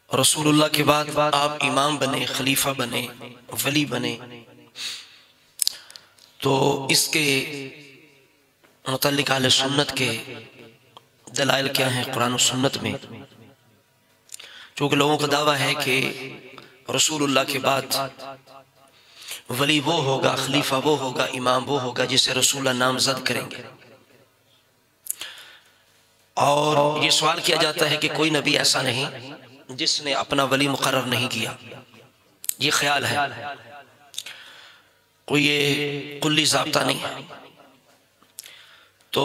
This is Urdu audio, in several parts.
رسول اللہ کے بعد آپ امام بنے، خلیفہ بنے، ولی بنے، تو اس کے متعلق اہل سنت کے دلائل کیا ہیں قرآن و سنت میں؟ چونکہ لوگوں کا دعویٰ ہے کہ رسول اللہ کے بعد ولی وہ ہوگا، خلیفہ وہ ہوگا، امام وہ ہوگا جسے رسول اللہ نامزد کریں گے، اور یہ سوال کیا جاتا ہے کہ کوئی نبی ایسا نہیں جس نے اپنا ولی مقرر نہیں کیا۔ یہ خیال ہے، کوئی یہ کلی ضابطہ نہیں ہے۔ تو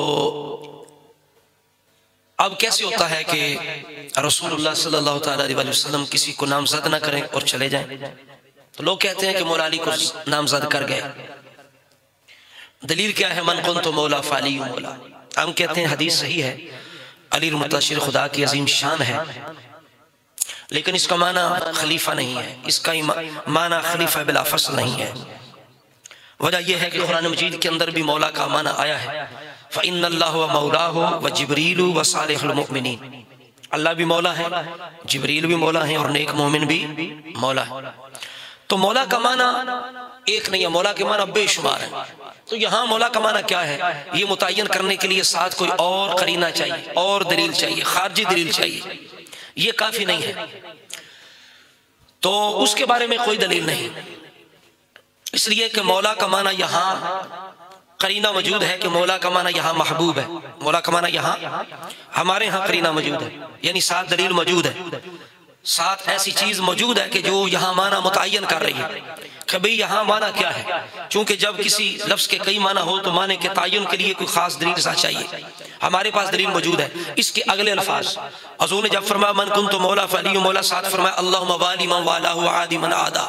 اب کیسے ہوتا ہے کہ رسول اللہ صلی اللہ علیہ وسلم کسی کو نامزد نہ کریں اور چلے جائیں؟ تو لوگ کہتے ہیں کہ مولا علی کو نامزد کر گئے۔ دلیل کیا ہے؟ من کنت مولا فعلی مولا۔ ہم کہتے ہیں حدیث صحیح ہے، علی المتشر خدا کی عظیم شان ہے، لیکن اس کا معنی خلیفہ نہیں ہے، اس کا معنی خلیفہ بلا فصل نہیں ہے۔ وجہ یہ ہے کہ قرآن مجید کے اندر بھی مولا کا معنی آیا ہے، فَإِنَّ اللَّهُ وَمَوْلَاهُ وَجِبْرِيلُ وَصَالِحُ الْمُؤْمِنِينَ۔ اللہ بھی مولا ہے، جبریل بھی مولا ہے، اور نیک مومن بھی مولا ہے۔ تو مولا کا معنی ایک نہیں ہے، مولا کے معنی بے شمار ہے۔ تو یہاں مولا کا معنی کیا ہے، یہ متعین کرنے کے لیے ساتھ کوئی اور قرینہ چاہیے، اور دلیل چاہیے، خارجی دلیل چاہیے، یہ کافی نہیں ہے۔ تو اس کے بارے میں کوئی دلیل نہیں، اس لیے کہ مولا کا معنی یہاں قرینہ موجود ہے کہ مولا کا معنی یہاں محبوب ہے، مولا کا معنی یہاں ہمارے ہاں قرینہ موجود ہے، یعنی ساتھ دلیل موجود ہے، ساتھ ایسی چیز موجود ہے کہ جو یہاں معنی متعین کر رہی ہے کہ بھئی یہاں معنی کیا ہے۔ چونکہ جب کسی لفظ کے کئی معنی ہو تو معنی کے تعین کے لیے کوئی خاص دلیل ساتھ چاہیے۔ ہمارے پاس دلیل موجود ہے۔ اس کے اگلے الفاظ حضور نے جب فرمایا من کنت مولا فعلی مولا، ساتھ فرمایا اللہم والی من والاہ وعادی من عادا،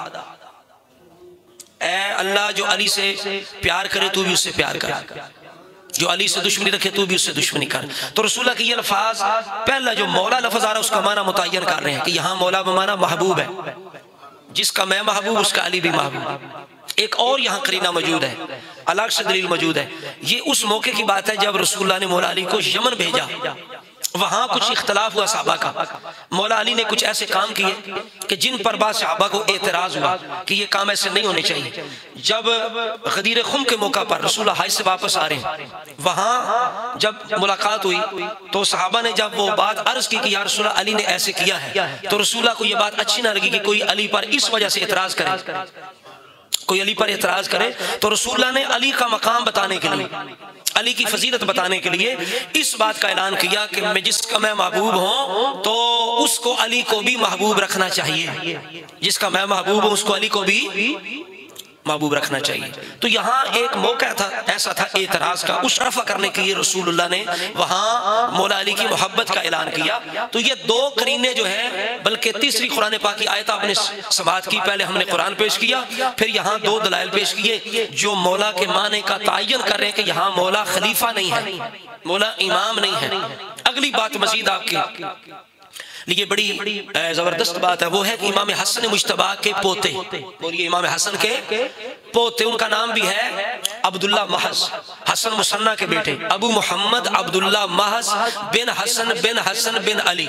اے اللہ جو علی سے پیار کرے تو بھی اس سے پیار کر، جو علی سے دشمنی رکھے تو بھی اس سے دشمنی کر۔ تو رسول اللہ کی یہ الفاظ، پہلا جو مولا لفظ آ رہا ہے اس کا معنی متعین کر رہے ہیں کہ یہاں مولا بمعنی محبوب ہے، جس کا میں محبوب اس کا علی بھی محبوب۔ ایک اور یہاں قرینہ موجود ہے، الگ سے دلیل موجود ہے۔ یہ اس موقع کی بات ہے جب رسول اللہ نے مولا علی کو یمن بھیجا، وہاں کچھ اختلاف ہوا صحابہ کا، مولا علی نے کچھ ایسے کام کیے کہ جن پر بعض صحابہ کو اعتراض ہوا کہ یہ کام ایسے نہیں ہونے چاہیے۔ جب غدیر خم کے موقع پر رسول اللہ حج سے واپس آ رہے ہیں، وہاں جب ملاقات ہوئی تو صحابہ نے جب وہ بات عرض کی کہ یا رسول اللہ علی نے ایسے کیا ہے، تو رسول اللہ کو یہ بات اچھی نہ لگی کہ کوئی علی پر اس وجہ سے اعتراض کرے، کوئی علی پر اعتراض کرے۔ تو رسول اللہ نے علی کا مقام بتانے کے لیے، علی کی فضیلت بتانے کے لیے اس بات کا اعلان کیا کہ میں جس کا میں محبوب ہوں تو اس کو علی کو بھی محبوب رکھنا چاہیے، جس کا میں محبوب ہوں اس کو علی کو بھی محبوب رکھنا چاہیے۔ تو یہاں ایک موقع تھا، ایسا تھا اعتراض کا، اس رفع کرنے کے لیے رسول اللہ نے وہاں مولا علی کی محبت کا اعلان کیا۔ تو یہ دو قرینے جو ہیں، بلکہ تیسری قرآن پاک کی آیت آپ نے سماعت کی، پہلے ہم نے قرآن پیش کیا، پھر یہاں دو دلائل پیش کیے جو مولا کے معنی کا تعین کر رہے ہیں کہ یہاں مولا خلیفہ نہیں ہے، مولا امام نہیں ہے۔ اگلی بات مزید آپ کی لیے بڑی زبردست بات ہے، وہ ہے کہ امام حسن مجتبیٰ کے پوتے، بولیے امام حسن کے پوتے، ان کا نام بھی ہے عبداللہ محض، حسن مصنع کے بیٹے، ابو محمد عبداللہ محض بن حسن بن حسن بن علی۔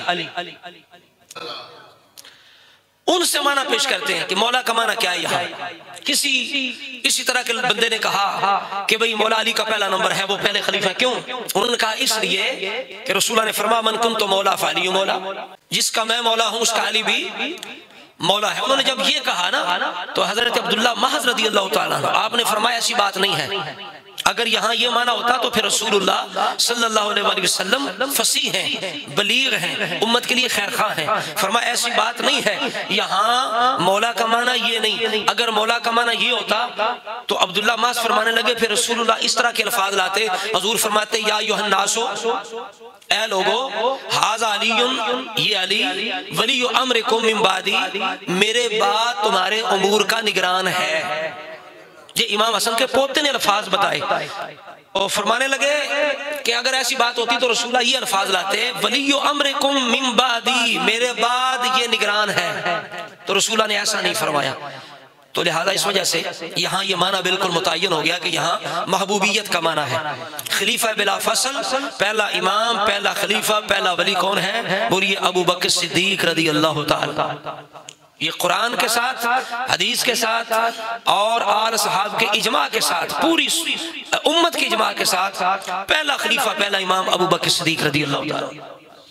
ان سے معنی پیش کرتے ہیں کہ مولا کا معنی کیا ہے یہاں۔ اسی طرح کے بندے نے کہا کہ بھئی مولا علی کا پہلا نمبر ہے، وہ پہلے خلیفہ کیوں؟ انہوں نے کہا اس لیے کہ رسول اللہ نے فرمایا من کنت مولا فعلی مولا، جس کا میں مولا ہوں اس کا علی بھی مولا ہے۔ انہوں نے جب یہ کہا نا تو حضرت عبداللہ محض رضی اللہ تعالیٰ عنہ آپ نے فرمایا ایسی بات نہیں ہے۔ اگر یہاں یہ معنی ہوتا تو پھر رسول اللہ صلی اللہ علیہ وسلم فصیح ہیں، بلیغ ہیں، امت کے لیے خیر خواہ ہیں۔ فرمایا ایسی بات نہیں ہے، یہاں مولا کا معنی یہ نہیں۔ اگر مولا کا معنی یہ ہوتا تو عبداللہ محض فرمانے لگے، پھر رسول اللہ اس طرح کے الفاظ لاتے، حضور فرماتے یا ایھا الناس، اے لوگو ھذا علی، یہ علی ولی امرکم من بعدی، میرے بعد تمہارے امور کا نگران ہے۔ یہ امام حسن کے پوتے نے الفاظ بتائے اور فرمانے لگے کہ اگر ایسی بات ہوتی تو رسول اللہ یہ الفاظ لاتے ولی امرکم من بعدی، میرے بعد یہ نگران ہے۔ تو رسول اللہ نے ایسا نہیں فرمایا، تو لہذا اس وجہ سے یہاں یہ معنی بالکل متعین ہو گیا کہ یہاں محبوبیت کا معنی ہے۔ خلیفہ بلا فصل، پہلا امام، پہلا خلیفہ، پہلا ولی کون ہے؟ بولیے ابو بکر صدیق رضی اللہ تعالیٰ۔ یہ قرآن کے ساتھ، حدیث کے ساتھ اور آل صحاب کے اجماع کے ساتھ، پوری امت کے اجماع کے ساتھ پہلا خلیفہ، پہلا امام ابو بکر صدیق رضی اللہ تعالیٰ۔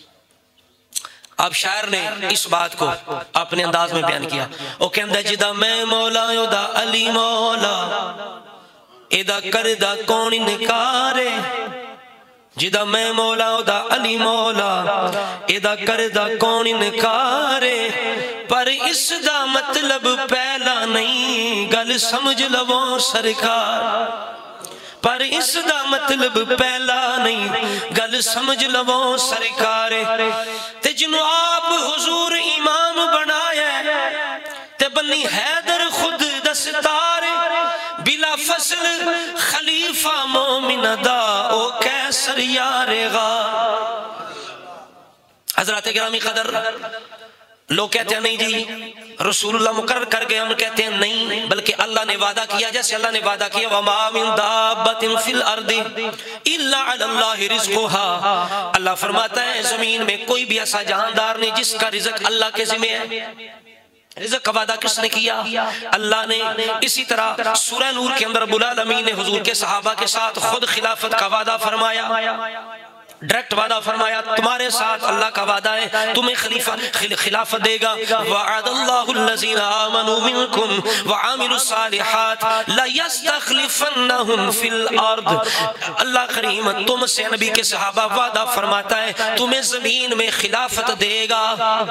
اب شاعر نے اس بات کو اپنے انداز میں بیان کیا، وہ کہندہ جدہ میں مولا دا علی مولا ایدہ کردہ کون انکارے، جدہ میں مولا دا علی مولا ایدہ کردہ کون انکارے، پر اس دا مطلب پہلا نہیں گل سمجھ لو سرکار، پر اس دا مطلب پہلا نہیں گل سمجھ لو سرکار، تے جنو آپ حضور امام بنایا تے بنی حیدر خود دستار، بلا فصل خلیفہ مومن دا او کیسر یار غار۔ حضرات گرامی قدر، لوگ کہتے ہیں نہیں جی رسول اللہ مقرر کر گئے، ہم کہتے ہیں نہیں، بلکہ اللہ نے وعدہ کیا، جیسے اللہ نے وعدہ کیا وَمَا مِن دَابَّةٍ فِي الْأَرْضِ إِلَّا عَلَى اللَّهِ رِزْقُهَا، اللہ فرماتا ہے زمین میں کوئی بھی ایسا جہاندار نہیں جس کا رزق اللہ کے ذمہ ہے۔ رزق کا وعدہ کس نے کیا؟ اللہ نے۔ اسی طرح سورہ نور کے اندر رب العالمین نے حضور کے صحابہ کے ساتھ خود خلافت کا وعدہ فرمایا، ڈائریکٹ وعدہ فرمایا تمہارے ساتھ اللہ کا وعدہ ہے تمہیں خلافت دے گا، وعد اللہ الذین آمنوا منکم وعاملوا الصالحات لیستخلفنہم فی الارض، اللہ کریم تم سے نبی کے صحابہ وعدہ فرماتا ہے تمہیں زمین میں خلافت دے گا،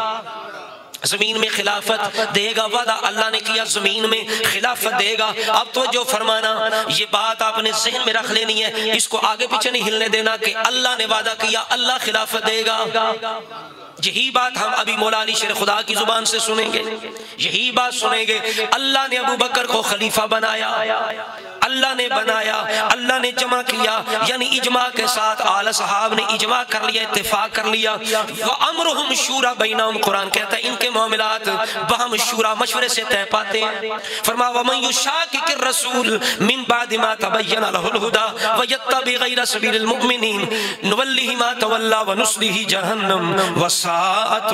زمین میں خلافت دے گا، وعدہ اللہ نے کیا زمین میں خلافت دے گا۔ اب تو جو فرمانا یہ بات آپ نے ذہن میں رکھ لینی ہے، اس کو آگے پیچھے نہیں ہلنے دینا کہ اللہ نے وعدہ کیا اللہ خلافت دے گا۔ یہی بات ہم ابھی مولا علی شیر خدا کی زبان سے سنیں گے، یہی بات سنیں گے، اللہ نے ابو بکر کو خلیفہ بنایا، اللہ نے بنایا، اللہ نے جمع کیا، یعنی اجماع کے ساتھ آل صحاب نے اجماع کر لیا، اتفاق کر لیا۔ وَأَمْرُهُمْ شُورَى بَيْنَهُمْ، قرآن کہتا ہے ان کے معاملات باہم شورا مشورے سے طے پاتے ہیں۔ فرما وَمَنْ يُشَاقِقِ الرَّسُولِ مِنْ بَعْدِ مَا تَبَيَّنَ لَهُ الْهُدَى وَيَتَّبِعْ غَيْرَ سَبِيلِ الْمُؤْمِنِينَ نُوَلِّهِ مَا تَوَلَّى وَنُصْلِهِ جَهَنَّمَ وَسَاءَتْ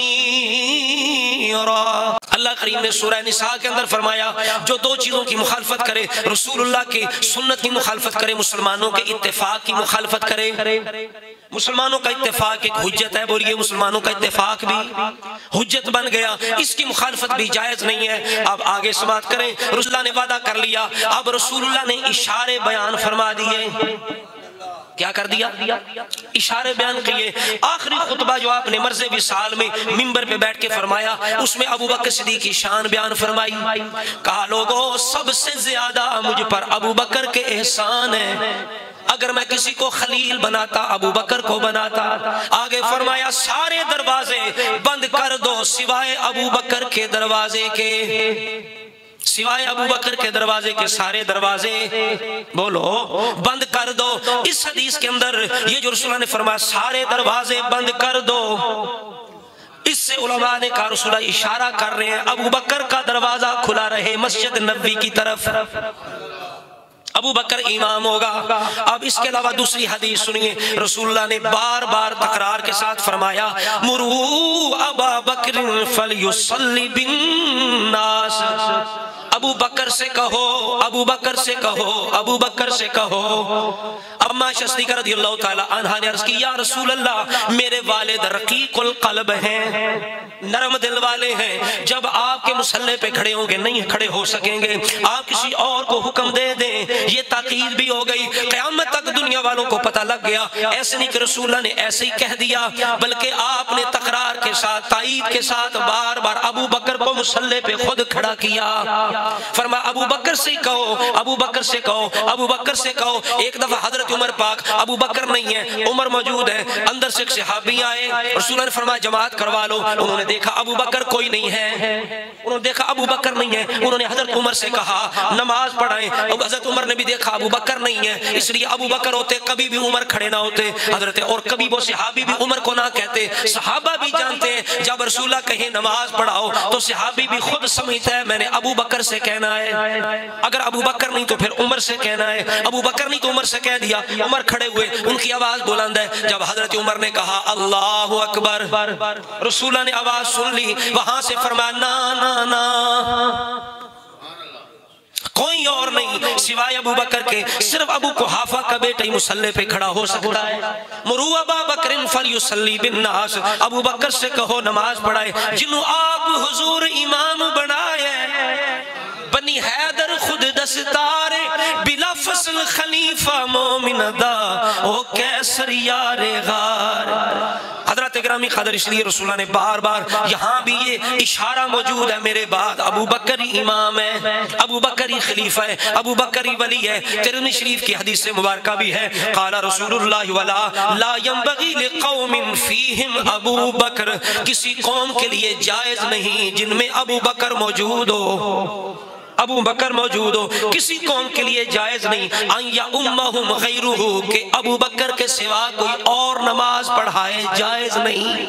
مَصِيرًا۔ اللہ کریم نے سورہ نساء کے اندر فرمایا جو دو چیزوں کی مخالفت کرے، رسول اللہ کی سنت کی مخالفت کرے، مسلمانوں کے اتفاق کی مخالفت کرے۔ مسلمانوں کا اتفاق ایک حجت ہے، بولیے مسلمانوں کا اتفاق بھی حجت بن گیا، اس کی مخالفت بھی جائز نہیں ہے۔ اب آگے سماعت کریں، رسول اللہ نے وعدہ کر لیا، اب رسول اللہ نے اشارے بیان فرما دیے، کیا کر دیا؟ اشارے بیان کیے۔ آخری خطبہ جو آپ نے مرض وصال میں منبر پہ بیٹھ کے فرمایا، اس میں ابو بکر صدیق کی شان بیان فرمائی، کہا لوگوں سب سے زیادہ مجھ پر ابو بکر کے احسان ہے، اگر میں کسی کو خلیل بناتا ابو بکر کو بناتا۔ آگے فرمایا سارے دروازے بند کر دو سوائے ابو بکر کے دروازے کے، سوائے ابو بکر کے دروازے کے سارے دروازے بولو بند کر دو۔ اس حدیث کے اندر یہ جو رسول اللہ نے فرمایا سارے دروازے بند کر دو، اس سے علماء نے کہا رسول اللہ اشارہ کر رہے ہیں ابو بکر کا دروازہ کھلا رہے مسجد نبوی کی طرف، ابو بکر امام ہوگا۔ اب اس کے علاوہ دوسری حدیث سنیے، رسول اللہ نے بار بار تکرار کے ساتھ فرمایا مرو ابا بکر فلیصلی بالناس، ابو بکر سے کہو، ابو بکر سے کہو، ابو بکر سے کہو۔ اما صدیقہ رضی اللہ تعالی عنہ نے عرض کی یا رسول اللہ میرے والد رقیق القلب ہیں، نرم دل والے ہیں، جب آپ کے مصلی پہ کھڑے ہوں گے نہیں کھڑے ہو سکیں گے، آپ کسی اور کو حکم دے دیں، یہ تاکید بھی ہو گئی، قیامت تک دنیا والوں کو پتہ لگ گیا۔ ایسے نہیں کہ رسول اللہ نے ایسے ہی کہہ دیا، بلکہ آپ نے تقرار کے ساتھ تائید کے ساتھ بار بار ابو بکر کو مصلی پہ خود کھڑا کیا، فرمایا ابو بکر سے کہو، ابو بکر سے کہو، ابو بکر سے کہو۔ ایک دفعہ حضرت عمر پاک، ابو بکر نہیں ہے عمر موجود ہے، اندر سے ایک صحابی آئے، رسول اللہ نے فرمایا جماعت کروا لو، انہوں نے دیکھا ابو بکر کوئی نہیں ہے، انہوں نے دیکھا ابو بکر نہیں ہے، انہوں نے حضرت عمر سے کہا نماز پڑھائیں، حضرت عمر نے بھی دیکھا ابو بکر نہیں ہے، اس لیے ابو بکر ہوتے کبھی بھی عمر کھڑے نہ ہوتے حضرت، اور کبھی وہ صحابی بھی عمر کو نہ کہتے، صحابہ بھی جانتے ہیں جب رسول اللہ کہیں نماز پڑھاؤ تو صحابی بھی خود سمجھتا ہے میں نے ابو بکر سے کہنا ہے، اگر ابو بکر نہیں تو پھر عمر سے کہنا ہے، ابو بکر نہیں تو عمر سے کہہ دیا۔ عمر کھڑے ہوئے، ان کی آواز بلند ہے۔ جب حضرت عمر نے کہا اللہ اکبر، رسول اللہ نے آواز سن لی، وہاں سے فرمایا نا نا نا، کوئی اور نہیں سوائے ابو بکر کے، صرف ابو قحافہ کا بیٹا ہی مصلی پہ کھڑا ہو سکتا ہے۔ مروا ابا بکر فلیصلی بالناس، ابو بکر سے کہو نماز پڑھائے، جنہوں آپ حضور امام بنائے۔ بنی حیدر خود دستار بلا فصل خلیفہ مومن دا، او کیسر یار غار۔ حضرت گرامی قدر اس لیے رسول اللہ نے بار بار یہاں بھی یہ اشارہ موجود ہے، میرے بعد ابو بکر ہی امام ہے، ابو بکر ہی خلیفہ ہے، ابو بکر ہی ولی ہے۔ ترمذی شریف کی حدیث مبارکہ بھی ہے، قال رسول اللہ ولا لا ينبغي لقوم فیہم ابو بکر، کسی قوم کے لیے جائز نہیں جن میں ابو بکر موجود ہو، ابو بکر موجود ہو، کسی قوم کے لیے جائز نہیں ان یؤمہم غیرہ، کہ ابو بکر کے سوا کوئی اور نماز پڑھائے، جائز نہیں۔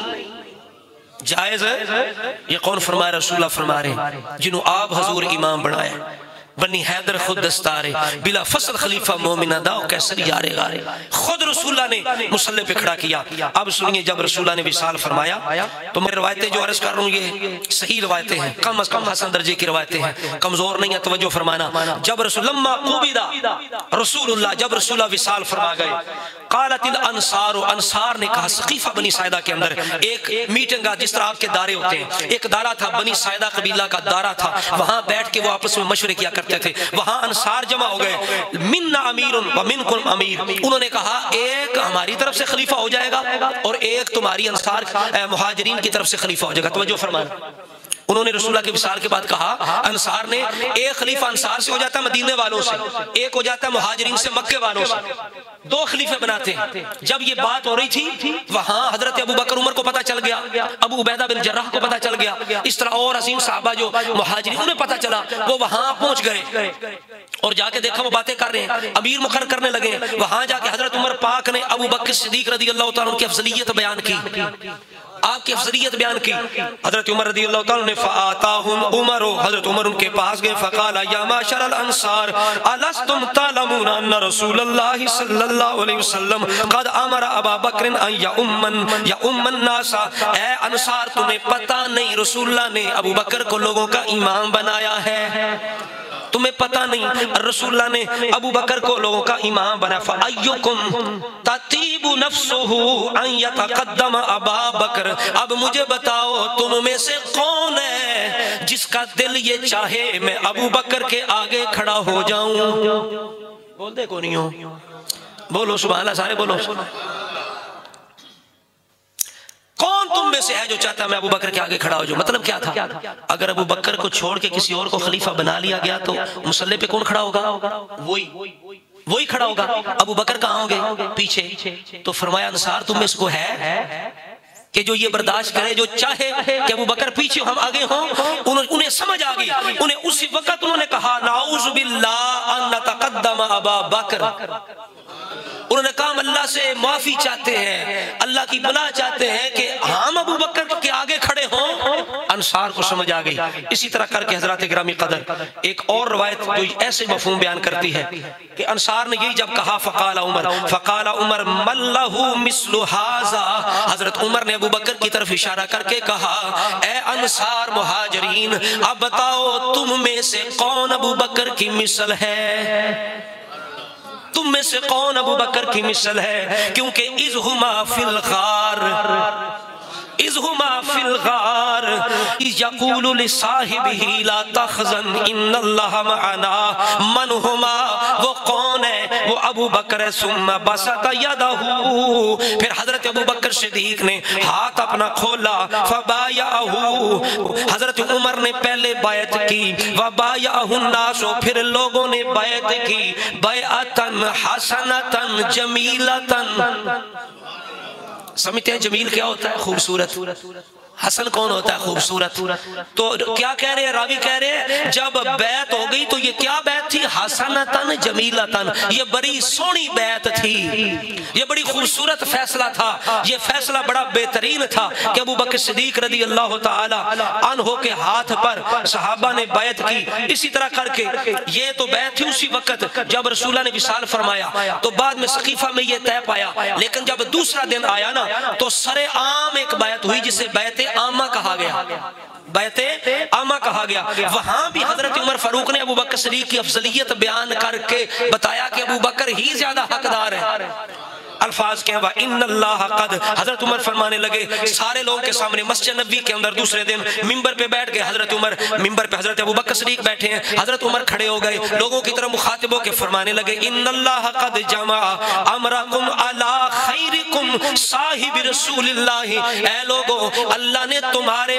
جائز ہے یہ کون فرما رہے؟ رسول اللہ فرما رہے ہیں جنہوں آپ حضور امام بنائے۔ بنی حیدر خود دستارے بلا فصل خلیفہ مومنہ دا، کیسر یار غار، خود رسول اللہ نے مصلی پہ کھڑا کیا۔ اب سنیے، جب رسول اللہ نے وصال فرمایا تو میں روایتیں جو عرض کر رہا ہوں یہ صحیح روایتیں ہیں، کم از کم حسن درجے کی روایتیں ہیں، کمزور نہیں ہے، توجہ فرمانا۔ جب رسول لما قبض رسول اللہ، جب رسول اللہ وصال فرما گئے، قالت الانصار، انصار نے کہا، ثقیفہ بنی ساعدہ کے اندر ایک میٹنگ آ، جس طرح آپ کے دارے ہوتے ہیں، ایک دارہ تھا، بنی ساعدہ قبیلہ کا دارہ تھا، وہاں بیٹھ کے وہ آپس میں مشورے کیا کرتے تھے۔ وہاں انصار جمع ہو گئے، مننا امیر ومنکم امیر، انہوں نے کہا ایک ہماری طرف سے خلیفہ ہو جائے گا اور ایک تمہاری انصار مہاجرین کی طرف سے خلیفہ ہو جائے گا۔ توجہ فرمانا، انہوں نے رسول اللہ کے وصال کے بعد کہا، انصار نے ایک خلیفہ انصار سے ہو جاتا ہے مدینے والوں سے، ایک ہو جاتا ہے مہاجرین سے مکے والوں سے، دو خلیفے بناتے ہیں۔ جب یہ بات ہو رہی تھی وہاں حضرت ابو بکر عمر کو پتا چل گیا، ابو عبیدہ بن جراح کو پتا چل گیا، اس طرح اور عظیم صحابہ جو مہاجرین انہیں پتا چلا، وہ وہاں پہنچ گئے اور جا کے دیکھا وہ باتیں کر رہے ہیں، امیر مقرر کرنے لگے۔ وہاں جا کے حضرت عمر پاک نے ابو بکر صدیق رضی اللہ تعالیٰ عنہ کی افضلیت بیان کی، آپ کی افضلیت بیان کی۔ حضرت عمر رضی اللہ تعالیٰ نے فآتاہم عمر، حضرت عمر ان کے پاس گئے، فقال یا معشر الانصار الستم تعلمون ان رسول اللہ صلی اللہ علیہ وسلم قد امر ابا بکر ان یؤم الناس، اے انصار تمہیں پتہ نہیں رسول اللہ نے ابو بکر کو لوگوں کا امام بنایا ہے؟ تمہیں پتہ نہیں رسول اللہ نے ابو بکر کو لوگوں کا امام بنا۔ فَأَيُّكُمْ تَطِيبُ نَفْسُهُ أَن يَتَقَدَّمَ أَبَا بَكْرَ، اب مجھے بتاؤ تم میں سے کون ہے جس کا دل یہ چاہے میں ابو بکر کے آگے کھڑا ہو جاؤں؟ بول دے کو نہیں ہو، بولو سبحان اللہ، سارے بولو۔ کون تم میں سے ہے جو چاہتا ہے میں ابو بکر کے آگے کھڑا ہو جاؤں؟ مطلب کیا تھا؟ اگر ابو بکر کو چھوڑ کے کسی اور کو خلیفہ بنا لیا گیا تو مصلی پہ کون کھڑا ہوگا؟ وہی کھڑا ہوگا۔ ابو بکر کہاں ہوں گے؟ پیچھے۔ تو فرمایا انصار تم میں سے کو ہے کہ جو یہ برداشت کرے، جو چاہے کہ ابو بکر پیچھے ہم آگے ہوں؟ انہیں سمجھ آ گئی، انہیں اسی وقت انہوں نے کہا نعوذ باللہ ان نتقدم ابا بکر، انہوں نے کہا ہم اللہ سے معافی چاہتے ہیں، اللہ کی بلا چاہتے ہیں کہ ہم ابو بکر کے آگے کھڑے ہوں۔ انصار کو سمجھ آ گئی۔ اسی طرح کر کے حضرات گرامی قدر ایک اور روایت جو ایسے مفہوم بیان کرتی ہے کہ انصار نے یہی جب کہا فقال عمر من لہ مثل ھذا، حضرت عمر نے ابو بکر کی طرف اشارہ کر کے کہا اے انصار مہاجرین، اب بتاؤ تم میں سے کون ابو بکر کی مثل ہے؟ تم میں سے کون ابو بکر کی مثل ہے؟ کیونکہ اذ ہما فی الغار، اذ ہما فی الغار یقول لصاحبہ لا تحزن ان اللہ معنا، من ہما، وہ کون ہے؟ وہ ابو بکر ثم بسط یدہ، پھر حضرت ابو بکر صدیق نے ہاتھ اپنا کھولا، فبایعہ، حضرت عمر نے پہلے بیعت کی، وبایعہ الناس، پھر لوگوں نے بیعت کی، بیعتن حسنتن جمیلتن۔ سمجھتے ہیں جمیل کیا ہوتا ہے؟ خوبصورت۔ حسن کون ہوتا ہے؟ خوبصورت. تو کیا کہہ رہے ہیں راوی؟ کہہ رہے ہیں جب بیعت ہو گئی تو یہ کیا بیعت تھی؟ حسنتن جمیلتن. یہ بڑی سونی بیعت تھی، یہ بڑی خوبصورت فیصلہ تھا. یہ فیصلہ بڑا بہترین تھا کہ ابو بکر صدیق رضی اللہ تعالی عنہ کے ہاتھ پر صحابہ نے بیعت کی. اسی طرح کر کے یہ تو بیعت تھی اسی وقت جب رسول اللہ نے وصال فرمایا، تو بعد میں سقیفہ میں یہ طے پایا. لیکن جب دوسرا دن آیا نا تو سر عام ایک بیعت ہوئی جسے بیعت عامہ کہا گیا. بیعت عامہ کہا گیا. وہاں بھی حضرت عمر فاروق نے ابو بکر صدیق کی افضلیت بیان کر کے بتایا کہ ابو بکر ہی زیادہ حقدار ہے. الفاظ کہیں وَإِنَّ اللَّهَ قَدْ. حضرت عمر فرمانے لگے سارے لوگوں کے سامنے مسجد نبوی کے اندر. دوسرے دن منبر پہ بیٹھ گئے حضرت عمر، منبر پہ حضرت ابو بکر صدیق بیٹھے ہیں. حضرت عمر کھڑے ہو گئے، لوگوں کی طرف مخاطب ہو کے فرمانے لگے إِنَّ اللَّهَ قَدْ جَمَعَ أَمْرَكُمْ عَلَىٰ خَيْرِكُمْ صاحب رسول اللہ. اے لوگوں، اللہ نے تمہارے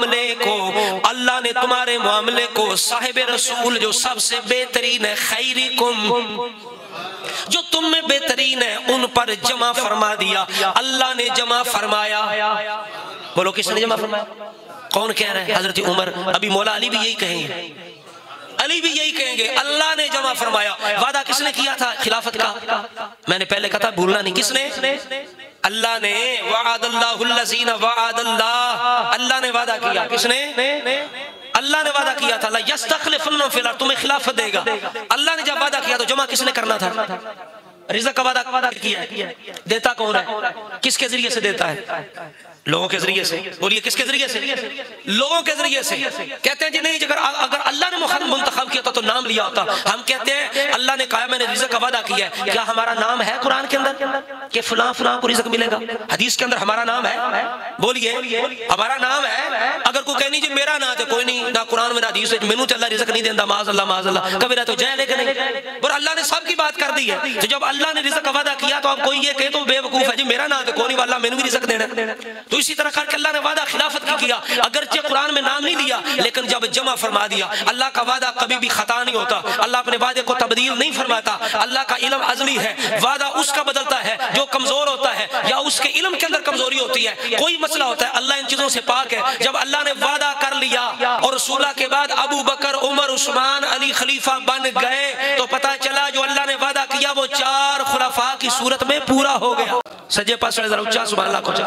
معاملے کو صاحب رسول جو سب سے بہترین ہے، خیرکم جو تم میں بہترین ہے، ان پر جمع فرما دیا. اللہ نے جمع فرمایا. بولو کس نے جمع فرمایا؟ کون کہہ رہے ہیں؟ حضرت عمر. ابھی مولا علی بھی یہی کہیں گے، علی بھی یہی کہیں گے اللہ نے جمع فرمایا. وعدہ کس نے کیا تھا خلافت کا؟ میں نے پہلے کہا تھا بھولنا نہیں. کس نے؟ اللہ نے. وعد اللہ الذین وعد اللہ. اللہ نے وعدہ کیا. کس نے؟ اللہ نے وعدہ کیا تھا لَيَسْتَخْلِفَنَّهُمْ فِي الْأَرْضِ. تمہیں خلافت دے گا. اللہ نے جب وعدہ کیا تو جمع کس نے کرنا تھا؟ رزق کا وعدہ کیا ہے. دیتا کون ہے؟ کس کے ذریعے سے دیتا ہے؟ لوگوں کے ذریعے سے. بولیے کس کے ذریعے سے؟ لوگوں کے ذریعے سے. کہتے ہیں جی نہیں، اگر اللہ نے منتخب کیا تو نام لیا ہوتا. ہم کہتے ہیں اللہ نے کہا میں نے رزق کا وعدہ کیا ہے. کیا ہمارا نام ہے قرآن کے اندر کہ فلاں فلاں کو رزق ملے گا؟ حدیث کے اندر ہمارا نام ہے؟ بولیے ہمارا نام ہے. اگر کوئی کہنی جی میرا نام ہے، کوئی نہیں، نہ قرآن میں نہ حدیث میں مینوں اللہ رزق نہیں دینا، معاذ اللہ معاذ اللہ. کبھی رہ تو جائے لے کے نہیں. اور اللہ نے سب کی بات کر دی ہے. تو جب اللہ نے رزق کا وعدہ کیا تو اب کوئی یہ کہے تو بے وقوف ہے جی میرا نام ہے، کوئی نہیں، اللہ مینوں بھی رزق دینا. تو اسی طرح کر کے اللہ نے وعدہ خلافت کی کیا. اگرچہ قرآن میں نام نہیں لیا لیکن جب جمع فرما دیا. اللہ کا وعدہ کبھی بھی خطا نہیں ہوتا. اللہ اپنے وعدے کو تبدیل نہیں فرماتا. اللہ کا علم ازلی ہے. وعدہ اس کا بدلتا ہے جو کمزور ہوتا ہے یا اس کے علم کے اندر کمزوری ہوتی ہے. کوئی مسئلہ ہوتا ہے اللہ ان چیزوں سے پاک ہے. جب اللہ نے وعدہ کر لیا اور رسول اللہ کے بعد ابو بکر عمر عثمان علی خلیفہ بن گئے تو پتہ چلا جو اللہ نے وعدہ کیا وہ 4 خلفاء کی صورت میں پورا ہو گیا. سجے پاس ذرا اونچا سبحان اللہ کو.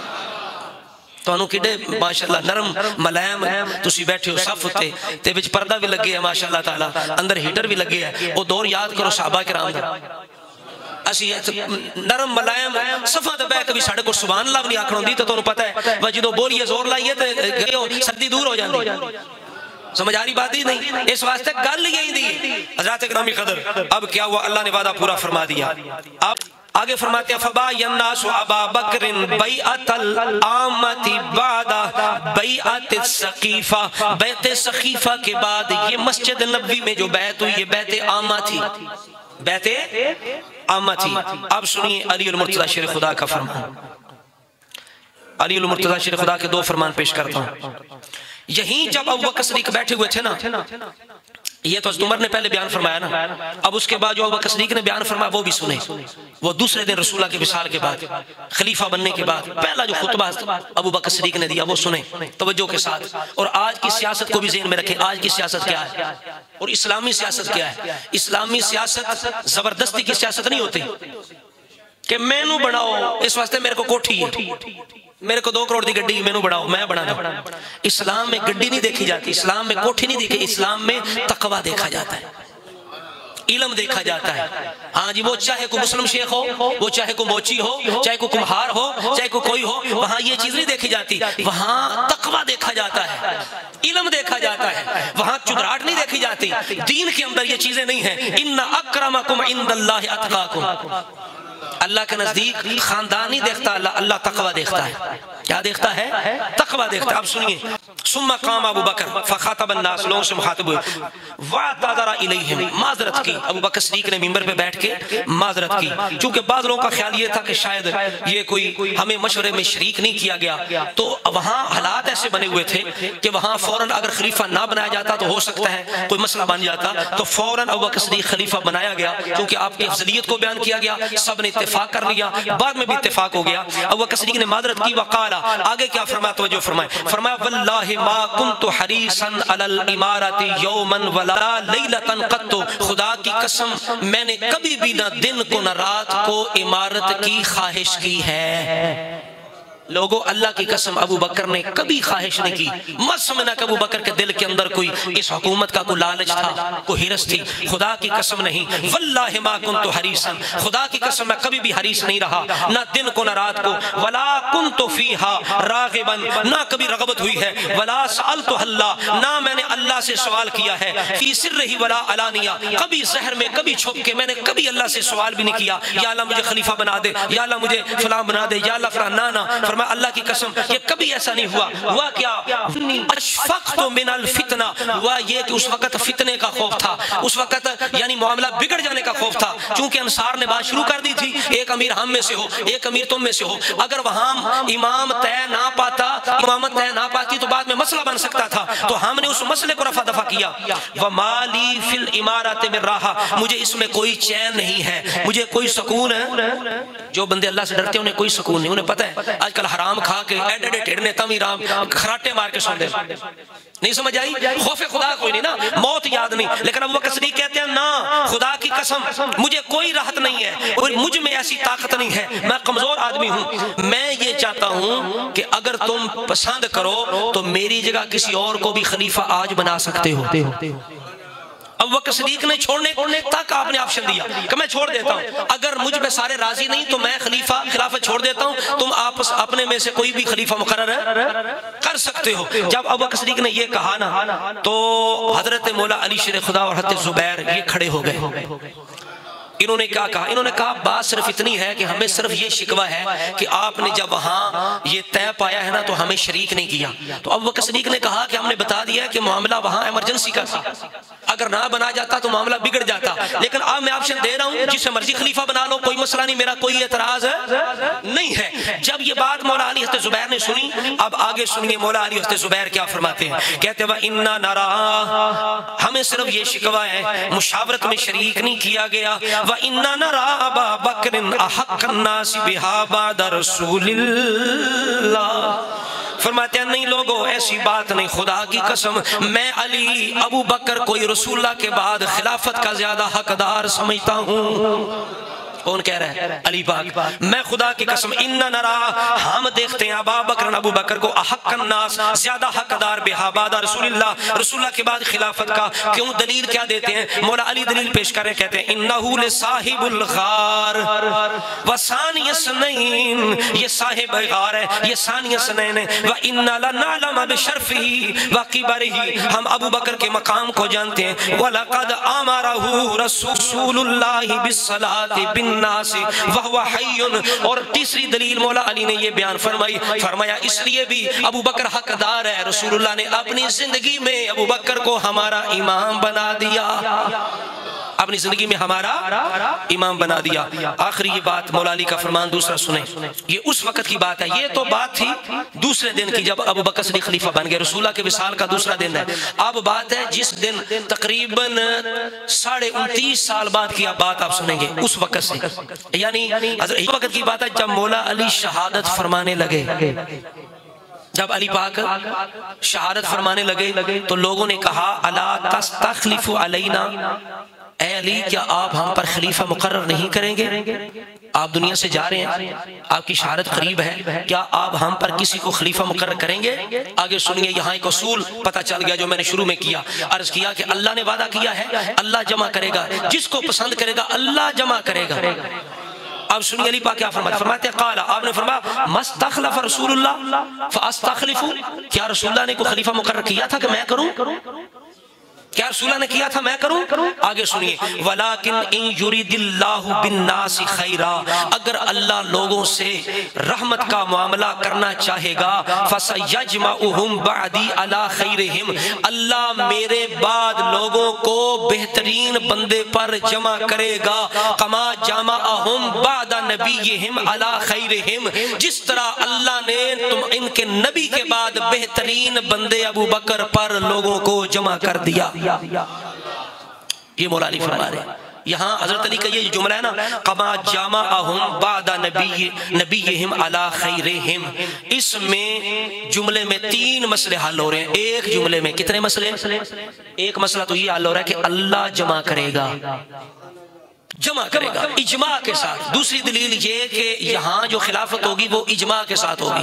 تانوں کڈے ماشاءاللہ نرم ملائم تسی بیٹھے ہو صف تے وچ پردہ بھی لگے ہے ماشاءاللہ تعالی، اندر ہیٹر بھی لگے ہے. وہ دور یاد کرو صحابہ کرام دا. اسی نرم ملائم صفاں تے بیٹھ کے بھی ساڈے کو سبحان اللہ نہیں آکھن ہوندی. تو تانوں پتہ ہے وہ جدوں بولیے زور لائیے تے سردی دور ہو جاندی. سمجھ آ رہی بات ہی نہیں. اس واسطے گل یہی دی. حضرات گرامی قدر اب کیا ہوا؟ اللہ نے وعدہ پورا فرما دیا. اب آگے فرماتے ہیں فَبَايَ النَّاسُ أَبَا بَكْرٍ بَيْعَةَ الْعَامَّةِ بَعْدَ بَيْعَةِ السَّقِيفَةِ. بیعت سقیفہ کے بعد یہ مسجد نبوی میں جو بیعت ہوئی یہ بیعت عامہ تھی. بیعت عامہ تھی. اب سنیے علی المرتضی شیر خدا کا فرمان. علی المرتضی شیر خدا کے 2 فرمان پیش کرتا ہوں. یہیں جب ابو بکر صدیق بیٹھے ہوئے تھے نا، یہ تو حضرت عمر نے پہلے بیان فرمایا نا، اب اس کے بعد جو ابو بکر صدیق نے بیان فرمایا وہ بھی سنیں. وہ دوسرے دن رسول اللہ کے وصال کے بعد خلیفہ بننے کے بعد پہلا جو خطبہ ابو بکر صدیق نے دیا وہ سنیں توجہ کے ساتھ. اور آج کی سیاست کو بھی ذہن میں رکھیں. آج کی سیاست کیا ہے اور اسلامی سیاست کیا ہے؟ اسلامی سیاست زبردستی کی سیاست نہیں ہوتی کہ میں نو بڑھاؤ اس واسطے میرے کو کوٹھی ہے، میرے کو 2 کروڑ دی گڈی میں نو بڑھاؤ میں بڑھا دوں. اسلام میں گڈی نہیں دیکھی جاتی، اسلام میں کوٹھی نہیں دیکھی، اسلام میں تقوی دیکھا جاتا ہے، علم دیکھا جاتا ہے. ہاں جی وہ چاہے کوئی مسلم شیخ ہو، وہ چاہے کوئی موچی ہو، چاہے کوئی کمہار ہو، چاہے کوئی ہو، وہاں یہ چیز نہیں دیکھی جاتی. وہاں تقوی دیکھا جاتا ہے، علم دیکھا جاتا ہے. وہاں چدراہٹ نہیں دیکھی جاتی. دین کے اندر یہ چیزیں نہیں ہیں. ان اکرمکم عند اللہ اتقاکم. اللہ کے نزدیک خاندان نہیں دیکھتا اللہ تقوی دیکھتا ہے. کیا دیکھتا ہے؟ تقوی دیکھتا ہے. اب سنیے ثم قام ابو بکر فخاطب الناس، لوگوں سے مخاطب ہوئے، واعتذر الیہم، معذرت کی، ابو بکر صدیق نے منبر پہ بیٹھ کے معذرت کی، چونکہ بعض لوگوں کا خیال یہ تھا کہ شاید یہ کوئی ہمیں مشورے میں شریک نہیں کیا گیا، تو وہاں حالات ایسے بنے ہوئے تھے کہ وہاں فوراً اگر خلیفہ نہ بنایا جاتا تو ہو سکتا ہے کوئی مسئلہ بن جاتا، تو فوراً ابو بکر صدیق خلیفہ بنایا گیا، کیونکہ آپ کی افضلیت کو بیان کیا گیا، سب نے اتفاق کر لیا، بعد میں بھی اتفاق ہو گیا۔ ابو بکر صدیق نے معذرت کی، وقال، آگے کیا فرمایا، توجہ فرمائے، فرمایا واللہ ما کنت حریصا علی الامارۃ یوما ولا لیلۃ قط، خدا کی قسم میں نے کبھی بھی نہ دن کو نہ رات کو امارت کی خواہش کی ہے۔ لوگوں اللہ کی قسم ابو بکر نے کبھی خواہش نہیں کی، مت سمجھنا کہ ابو بکر کے دل کے اندر کوئی اس حکومت کا کوئی لالچ تھا، کوئی حرص تھی، خدا کی قسم نہیں، واللہ ما کنت حریصا، خدا کی قسم میں کبھی بھی حریص نہیں رہا، نہ دن کو نہ رات کو، ولا کنت فیہا راغبا، نہ کبھی رغبت ہوئی ہے، ولا سألت اللہ، نہ میں نے اللہ سے سوال کیا ہے، فی سرہ ولا علانیہ، کبھی ظاہر میں کبھی چھپ کے میں نے کبھی اللہ سے سوال بھی نہیں کیا، یا اللہ مجھے خلیفہ بنا دے، یا اللہ مجھے فلاں بنا دے، یا اللہ فلاں، نہ اللہ کی قسم یہ کبھی ایسا نہیں ہوا۔ ہوا کیا، اشفقت من الفتنہ، ہوا یہ کہ اس وقت فتنے کا خوف تھا، اس وقت یعنی معاملہ بگڑ جانے کا خوف تھا، چونکہ انصار نے بات شروع کر دی تھی، ایک امیر ہم میں سے ہو، ایک امیر تم میں سے ہو، اگر وہاں امام طے نہ پاتا، امامت طے نہ پاتی تو بعد میں مسئلہ بن سکتا تھا، تو ہم نے اس مسئلے کو رفع دفع کیا۔ وَمَا لِي فِي الْإِمَارَةِ مِن رَاحَةٍ، مجھے اس میں کوئی چین نہیں ہے، مجھے کوئی سکون ہے۔ جو بندے اللہ سے ڈرتے ہیں انہیں کوئی سکون نہیں، انہیں پتہ ہے آج کل حرام کھا کے ایڈے ٹیڑنے تم رام کھراٹے مار کے سن دے، نہیں سمجھ آئی، خوف خدا کوئی نہیں نا، موت یاد نہیں، لیکن ابو بکر صدیق کہتے ہیں نا، خدا کی قسم مجھے کوئی راحت نہیں ہے، اور مجھ میں ایسی طاقت نہیں ہے، میں کمزور آدمی ہوں، میں یہ چاہتا ہوں کہ اگر تم پسند کرو تو میری جگہ کسی اور کو بھی خلیفہ آج بنا سکتے ہو۔ ابو بکر صدیق نے چھوڑنے تک آپ نے آپشن دیا کہ میں چھوڑ دیتا ہوں، اگر مجھ میں سارے راضی نہیں تو میں خلافت چھوڑ دیتا ہوں، تم آپس اپنے میں سے کوئی بھی خلیفہ مقرر کر سکتے ہو۔ جب ابو بکر صدیق نے یہ کہا نا تو حضرت مولا علی شیر خدا اور حضرت زبیر یہ کھڑے ہو گئے۔ انہوں نے کیا کہا، انہوں نے کہا بات صرف اتنی ہے کہ ہمیں صرف یہ شکوہ ہے کہ آپ نے جب وہاں یہ طے پایا ہے نا تو ہمیں شریک نہیں کیا۔ تو ابو بکر صدیق نے کہا کہ ہم نے بتا دیا کہ معاملہ وہاں ایمرجنسی کا تھا، اگر نہ بنا جاتا تو معاملہ بگڑ جاتا، لیکن اب میں آپشن دے رہا ہوں جسے مرضی خلیفہ بنا لو، کوئی مسئلہ نہیں، میرا کوئی اعتراض نہیں ہے۔ جب یہ بات مولا علی حضرت زبیر نے سنی، اب آگے سنیے مولا علی حضرت زبیر کیا فرماتے ہیں، کہتے ہیں وَإِنَّا نَرَا، ہمیں صرف یہ شکوہ ہے مشاورت میں شریک نہیں کیا گیا، وَإِنَّا نَرَا أَبَا بَكْرٍ أَحَقَّ النَّاسِ بِهَا بَعْدَ رَسُولِ اللَّهِ، فرماتے ہیں نہیں لوگوں ایسی بات نہیں، خدا کی قسم میں علی ابو بکر کوئی رسول اللہ کے بعد خلافت کا زیادہ حقدار سمجھتا ہوں۔ کون کہہ رہا ہے؟ علی پاک۔ میں خدا کی قسم اِنَّا نَرَا، ہم دیکھتے ہیں ابا بکر ابو بکر کو احق الناس، زیادہ حقدار بہا بعد رسول اللہ، رسول اللہ کے بعد خلافت کا۔ کیوں؟ دلیل کیا دیتے ہیں؟ مولا علی دلیل پیش کریں، کہتے ہیں اِنَّهُ لِصَاحِبُ الْغَارِ وَثَانِيَ اثْنَيْنِ، یہ صاحب غار ہے، یہ ثانی اثنین ہے، وَإِنَّا لَنَعْلَمَ بِشَرْفِهِ وَقِبَرِهِ، ہم ابو بکر کے مقام کو جانتے ہیں، وَلَقَدْ آمَرَهُ رسول اللہ بِالصَّلَاةِ الناس وهو حي، اور تیسری دلیل مولا علی نے یہ بیان فرمائی، فرمایا اس لیے بھی ابو بکر حقدار ہے، رسول اللہ نے اپنی زندگی میں ابو بکر کو ہمارا امام بنا دیا، اپنی زندگی میں ہمارا امام بنا دیا۔ آخری یہ بات مولا علی کا فرمان دوسرا سنیں، یہ اس وقت کی بات ہے، یہ تو بات تھی دوسرے دن کی جب ابو بکر صدیق خلیفہ بن گئے، رسول اللہ کے وصال کا دوسرا دن ہے۔ اب بات ہے جس دن تقریباً 29.5 سال بعد کی بات آپ سنیں گے، اس وقت سے، یعنی اس وقت کی بات ہے جب مولا علی شہادت فرمانے لگے۔ جب علی پاک شہادت فرمانے لگے تو لوگوں نے کہا الا تستخلف علینا، اے علی کیا آپ ہم پر خلیفہ مقرر نہیں کریں گے؟ آپ دنیا سے جا رہے ہیں، آپ کی شہادت قریب ہے، کیا آپ ہم پر کسی کو خلیفہ مقرر کریں گے؟ آگے سنیے، یہاں ایک اصول پتہ چل گیا جو میں نے شروع میں کیا، عرض کیا کہ اللہ نے وعدہ کیا ہے اللہ جمع کرے گا، جس کو پسند کرے گا اللہ جمع کرے گا۔ اب سنیے علی پاک کیا فرماتے، فرماتے قال، آپ نے فرمایا مستخلف رسول اللہ فاستخلف، کیا رسول اللہ نے کوئی خلیفہ مقرر کیا تھا کہ میں کروں؟ کیا رسول اللہ نے کیا تھا میں کروں؟ آگے سنیے، وَلَٰكِنْ إِن يُرِدِ اللَّهُ بِالنَّاسِ خَيْرًا، اگر اللہ لوگوں سے رحمت کا معاملہ کرنا چاہے گا، فَسَيَجْمَعُهُمْ بَعْدِي عَلَىٰ خَيْرِهِمْ، اللہ میرے بعد لوگوں کو بہترین بندے پر جمع کرے گا، كَمَا جَمَعَهُمْ بَعْدَ نَبِيِّهِمْ عَلَىٰ خَيْرِهِمْ، جس طرح اللہ نے ان کے نبی کے بعد بہترین بندے ابو بکر پر لوگوں کو جمع کر دیا۔ یہ مولا علی فرما رہے ہیں۔ یہاں حضرت علی کا یہ جملہ ہے نا، قَمَا جَامَعَهُمْ بَعْدَ نَبِيِّهِمْ عَلَىٰ خَيْرِهِمْ، اس میں جملے میں 3 مسئلے حل ہو رہے ہیں۔ ایک جملے میں کتنے مسئلے؟ ایک مسئلہ تو یہ حل ہو رہا ہے کہ اللہ جمع کرے گا، جمع کرے گا اجماع کے ساتھ۔ دوسری دلیل یہ کہ یہاں جو خلافت ہوگی وہ اجماع کے ساتھ ہوگی،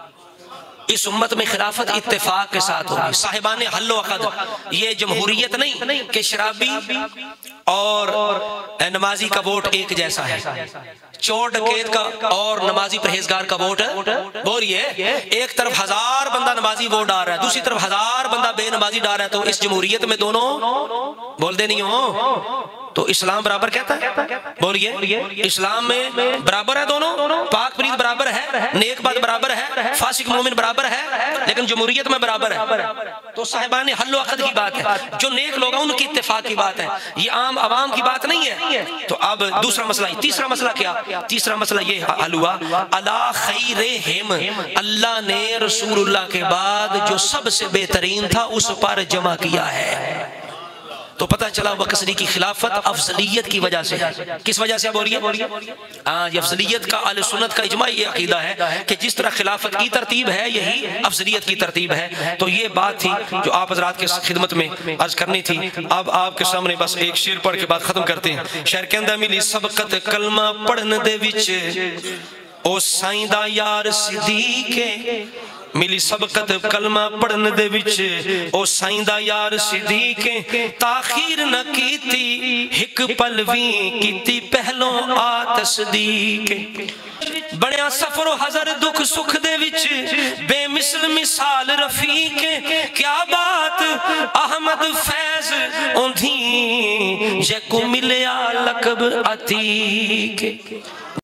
اس امت میں خلافت اتفاق کے ساتھ ہوگی، صاحبان حل و عقد، یہ جمہوریت نہیں کہ شرابی اور نمازی کا ووٹ ایک جیسا ہے، چور ڈکیت کا اور نمازی پرہیزگار کا ووٹ بول یہ ایک طرف 1000 بندہ نمازی ووٹ ڈال رہا ہے، دوسری طرف 1000 بندہ بے نمازی ڈال رہا ہے، تو اس جمہوریت میں دونوں بول دے نہیں ہو تو اسلام برابر کہتا ہے؟ بولیے اسلام میں برابر ہے، دونوں پاک پرید برابر ہے، نیک بات برابر ہے، فاسق مومن برابر ہے، لیکن جمہوریت میں برابر ہے۔ تو صاحبان حل و عقد کی بات ہے، جو نیک لوگ ہیں ان کی اتفاق کی بات ہے، یہ عام عوام کی بات نہیں ہے۔ تو اب دوسرا مسئلہ، تیسرا مسئلہ کیا؟ تیسرا مسئلہ یہ حل ہوا، علی خیرہم، اللہ نے رسول اللہ کے بعد جو سب سے بہترین تھا اس پر جمع کیا ہے۔ تو پتہ چلا وقصری کی خلافت افضلیت کی وجہ سے، کس وجہ سے اب ہو رہی ہے؟ یہ افضلیت کا اہل سنت کا اجماع یہ عقیدہ ہے کہ جس طرح خلافت کی ترتیب ہے یہی افضلیت کی ترتیب ہے۔ تو یہ بات تھی جو آپ حضرات کے خدمت میں عرض کرنی تھی۔ اب آپ کے سامنے بس ایک شعر پڑھ کے بعد ختم کرتے ہیں۔ شعر کہندہ ملی سبقت کلمہ پڑھن دے وچ او سائیں دا یار صدیقے، ملی سبقت کلمہ پڑھن دے وچ او سائیں دا یار صدیقے، تاخیر نہ کیتی ہک پلویں کیتی پہلوں آ تصدیقے، بڑیا سفر و حضر دکھ سکھ دے وچ بے مثل مثال رفیقے، کیا بات احمد فیض اوندھی جے کو ملیا لقب عتیق۔